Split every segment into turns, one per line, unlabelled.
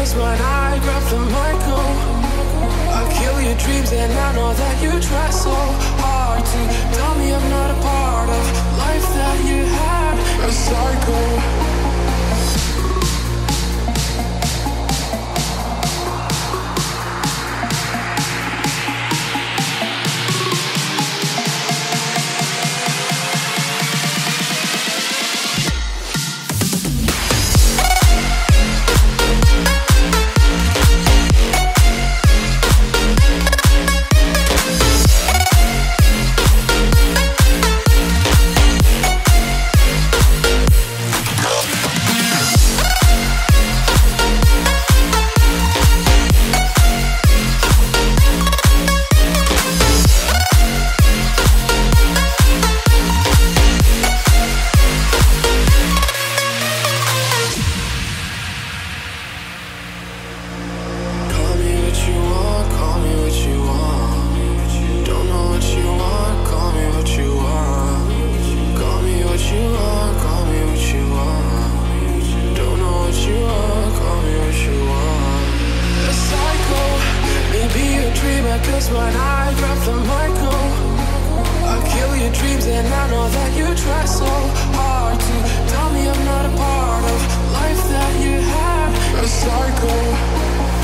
because when I grab the mic, I'll kill your dreams, and I know that you try so hard to tell me I'm not a part of life that you had. A psycho. Cause when I drop the mic, I'll kill your dreams, and I know that you try so hard to tell me I'm not a part of life that you had. A psycho.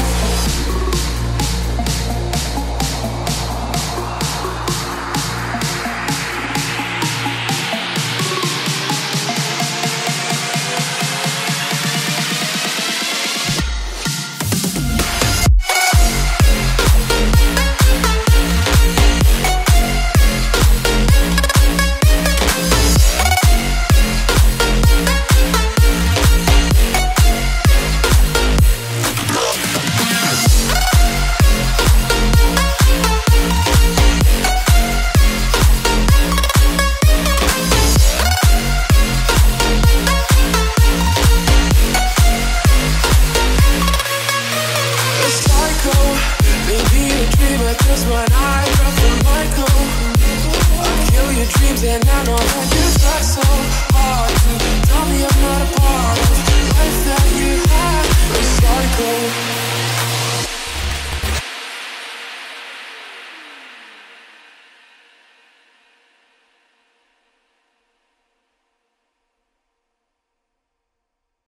Cause when I drop the mic, I'll kill your dreams, and I know that you try so hard.